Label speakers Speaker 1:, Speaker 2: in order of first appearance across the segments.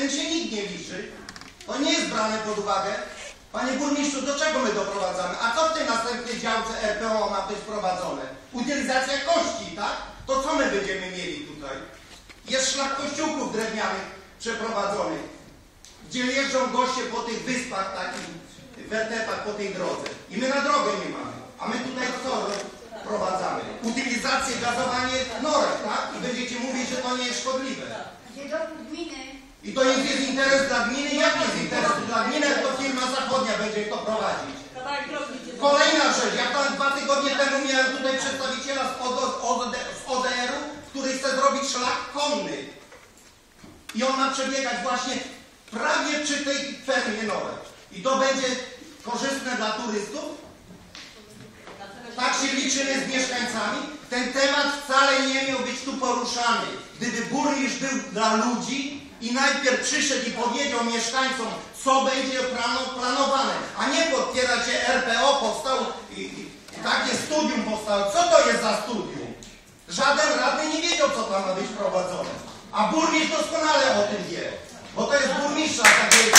Speaker 1: tym się nikt nie liczy. To nie jest brane pod uwagę. Panie burmistrzu, do czego my doprowadzamy? A co w tej następnej działce RPO ma być wprowadzone? Utylizacja kości, tak? To co my będziemy mieli tutaj? Jest szlak kościółków drewnianych przeprowadzonych, gdzie jeżdżą goście po tych wyspach takich, wertepach po tej drodze. I my na drogę nie mamy. A my tutaj co wprowadzamy? Utylizację, gazowanie norek, tak? I będziecie mówić, że to nie jest szkodliwe. I to jest interes dla gminy? Jak jest interes dla gminy, jak to firma zachodnia będzie to prowadzić? Kolejna rzecz. Ja tam 2 tygodnie temu miałem tutaj przedstawiciela z ODR-u, który chce zrobić szlak konny. I on ma przebiegać właśnie prawie przy tej fermie norek. I to będzie korzystne dla turystów? Tak się liczymy z mieszkańcami? Ten temat wcale nie miał być tu poruszany. Gdyby burmistrz był dla ludzi i najpierw przyszedł i powiedział mieszkańcom, co będzie planowane, a nie podpierać się RPO powstał i takie studium powstało. Co to jest za studium? Żaden radny nie wiedział, co tam ma być prowadzone. A burmistrz doskonale o tym wie, bo to jest burmistrza takiego.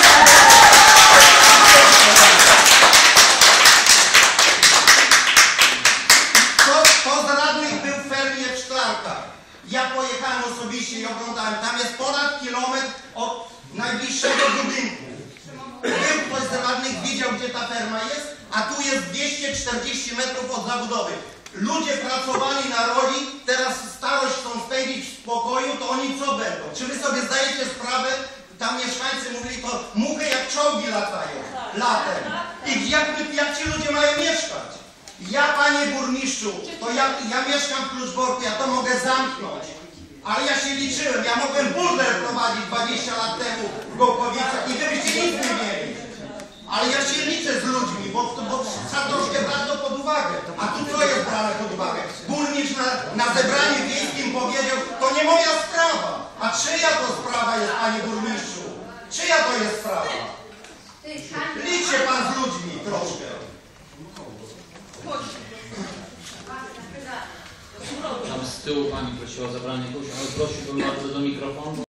Speaker 1: Kto z radnych był w fermie w Szklankach? Ja pojechałem osobiście i oglądałem. Tam jest ponad kilometr od najbliższego budynku. Był ktoś z radnych, widział, gdzie ta ferma jest, a tu jest 240 metrów od zabudowy. Ludzie pracowali na roli, teraz starość chcą spędzić w spokoju, to oni co będą? Czy wy sobie zdajecie sprawę? Tam mieszkańcy mówili, to muchy jak czołgi latają latem. I jak ci ludzie mają mieszkać? Ja, panie burmistrzu, to ja mieszkam w Kluczborku, ja to mogę zamknąć. Ale ja się liczyłem, ja mogłem burdel prowadzić 20 lat temu w Gołkowicach i gdybyście nic nie mieli. Ale ja się liczę z ludźmi, bo trzeba troszkę brać to pod uwagę. A tu co jest brane pod uwagę? Burmistrz na zebraniu wiejskim powiedział, to nie moja sprawa. A czyja to sprawa jest, panie burmistrzu? Czyja to jest sprawa? Liczcie pan z ludźmi troszkę.
Speaker 2: Tam z tyłu pani prosiła o zabranie głosu, ale prosiłbym bardzo do mikrofonu.